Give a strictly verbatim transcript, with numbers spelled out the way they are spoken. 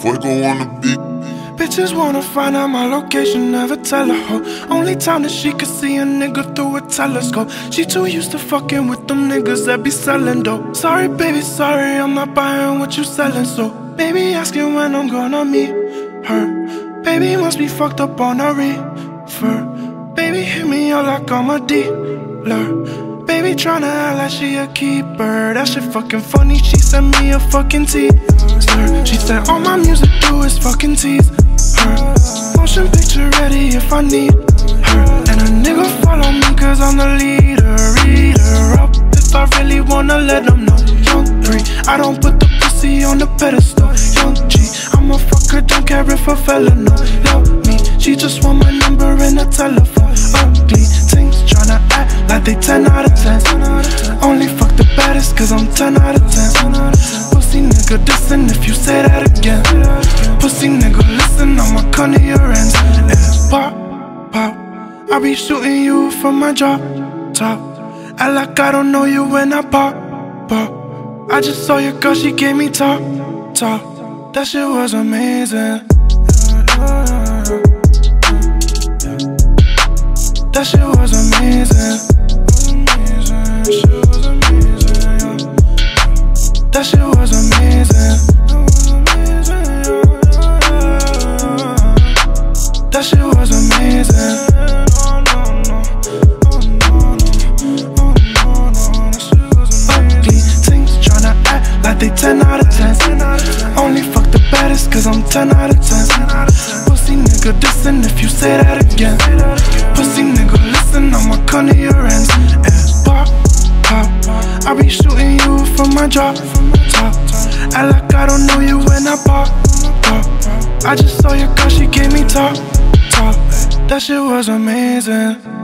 Fuego on the beat. Bitches wanna find out my location, never tell a hoe. Only time that she could see a nigga through a telescope. She too used to fucking with them niggas that be selling dope. Sorry baby, sorry, I'm not buying what you selling. So baby asking when I'm gonna meet her. Baby must be fucked up on a reefer. Baby hit me up like I'm a dealer. Baby tryna act like she a keeper. That shit fucking funny, she sent me a fucking teaser. She said all my music do is fucking tease her. Motion picture ready if I need her. And a nigga follow me cause I'm the leader. Read her up if I really wanna let them know. Young three, I don't put the pussy on the pedestal. Young G, I'm a fucker, don't care if a fella know. Love me, she just want my number in the telephone. Ugly things tryna act like they ten out of ten. Only fuck the baddest cause I'm ten out of ten. Pussy nigga dissing if you say that again. Pussy nigga listen, I'ma come to your ends. And pop, pop, I be shooting you from my drop top. Act like I don't know you when I pop, pop. I just saw your girl, she gave me top, top. That shit was amazing. That shit was amazing. That shit was amazing. That shit was amazing. Ugly things tryna act like they ten out of ten. Only fuck the baddest cause I'm ten out of ten. Pussy nigga dissing if you say that again. Pussy nigga listen, I'ma come to your ends. And pop, pop, I be shooting you from my drop top. Act like I don't know you when I pop, pop. I just saw your girl, she gave me top, top. That shit was amazing.